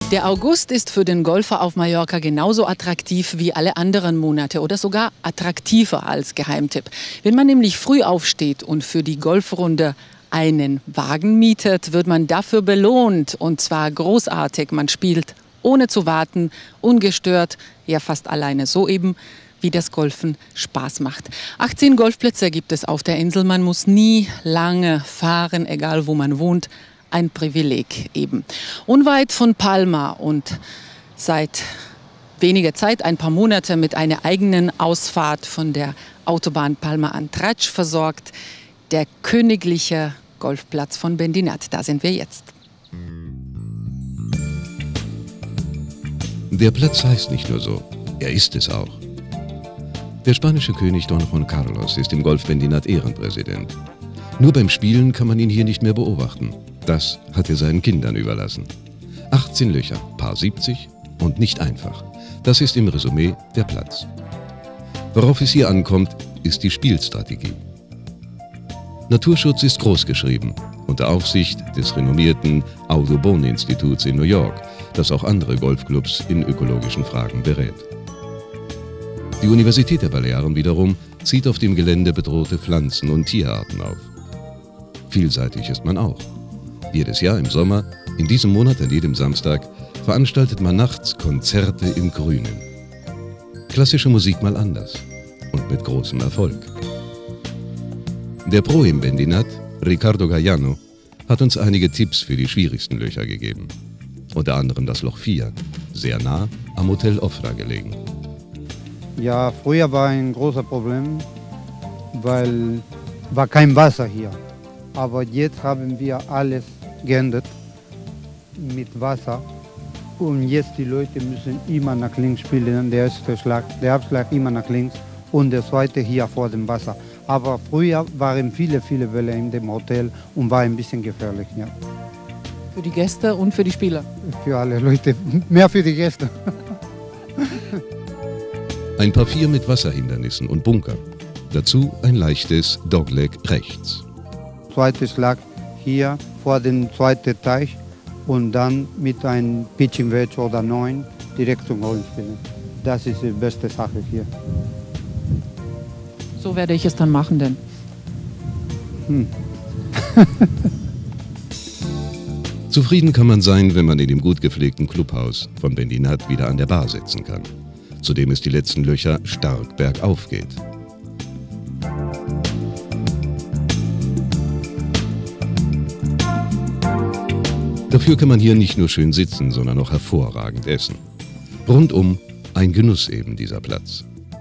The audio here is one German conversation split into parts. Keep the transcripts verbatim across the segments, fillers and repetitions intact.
Der August ist für den Golfer auf Mallorca genauso attraktiv wie alle anderen Monate oder sogar attraktiver als Geheimtipp. Wenn man nämlich früh aufsteht und für die Golfrunde einen Wagen mietet, wird man dafür belohnt, und zwar großartig. Man spielt ohne zu warten, ungestört, ja fast alleine, so eben wie das Golfen Spaß macht. achtzehn Golfplätze gibt es auf der Insel. Man muss nie lange fahren, egal wo man wohnt. Ein Privileg eben. Unweit von Palma und seit weniger Zeit, ein paar Monate, mit einer eigenen Ausfahrt von der Autobahn Palma-Andratx versorgt, der königliche Golfplatz von Bendinat. Da sind wir jetzt. Der Platz heißt nicht nur so, er ist es auch. Der spanische König Don Juan Carlos ist im Golf Bendinat Ehrenpräsident. Nur beim Spielen kann man ihn hier nicht mehr beobachten. Das hat er seinen Kindern überlassen. achtzehn Löcher, Paar siebzig und nicht einfach. Das ist im Resümee der Platz. Worauf es hier ankommt, ist die Spielstrategie. Naturschutz ist großgeschrieben, unter Aufsicht des renommierten Audubon-Instituts in New York, das auch andere Golfclubs in ökologischen Fragen berät. Die Universität der Balearen wiederum zieht auf dem Gelände bedrohte Pflanzen- und Tierarten auf. Vielseitig ist man auch. Jedes Jahr im Sommer, in diesem Monat an jedem Samstag, veranstaltet man nachts Konzerte im Grünen. Klassische Musik mal anders und mit großem Erfolg. Der Pro im Bendinat, Ricardo Gallano, hat uns einige Tipps für die schwierigsten Löcher gegeben. Unter anderem das Loch vier, sehr nah am Hotel Ofra gelegen. Ja, früher war ein großes Problem, weil war kein Wasser hier. Aber jetzt haben wir alles geändert mit Wasser. Und jetzt die Leute müssen immer nach links spielen. Der erste Schlag, der Abschlag immer nach links und der zweite hier vor dem Wasser. Aber früher waren viele, viele Welle in dem Hotel und war ein bisschen gefährlich. Ja. Für die Gäste und für die Spieler? Für alle Leute, mehr für die Gäste. Ein Paar vier mit Wasserhindernissen und Bunker. Dazu ein leichtes Dogleg rechts. Zweiter Schlag hier vor dem zweiten Teich und dann mit einem Pitching Wedge oder neun direkt zum Golf spielen. Das ist die beste Sache hier. So werde ich es dann machen, denn. Hm. Zufrieden kann man sein, wenn man in dem gut gepflegten Clubhaus von Bendinat wieder an der Bar sitzen kann, zu dem es die letzten Löcher stark bergauf geht. Dafür kann man hier nicht nur schön sitzen, sondern auch hervorragend essen. Rundum ein Genuss eben dieser Platz.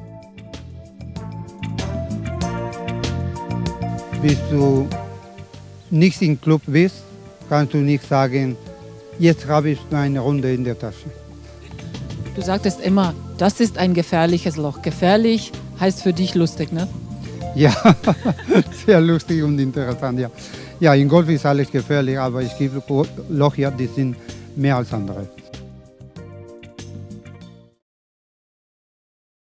Bis du nicht im Club bist, kannst du nicht sagen, jetzt habe ich eine Runde in der Tasche. Du sagtest immer, das ist ein gefährliches Loch. Gefährlich heißt für dich lustig, ne? Ja, sehr lustig und interessant, ja. Ja, im Golf ist alles gefährlich, aber es gibt Loch, ja, die sind mehr als andere.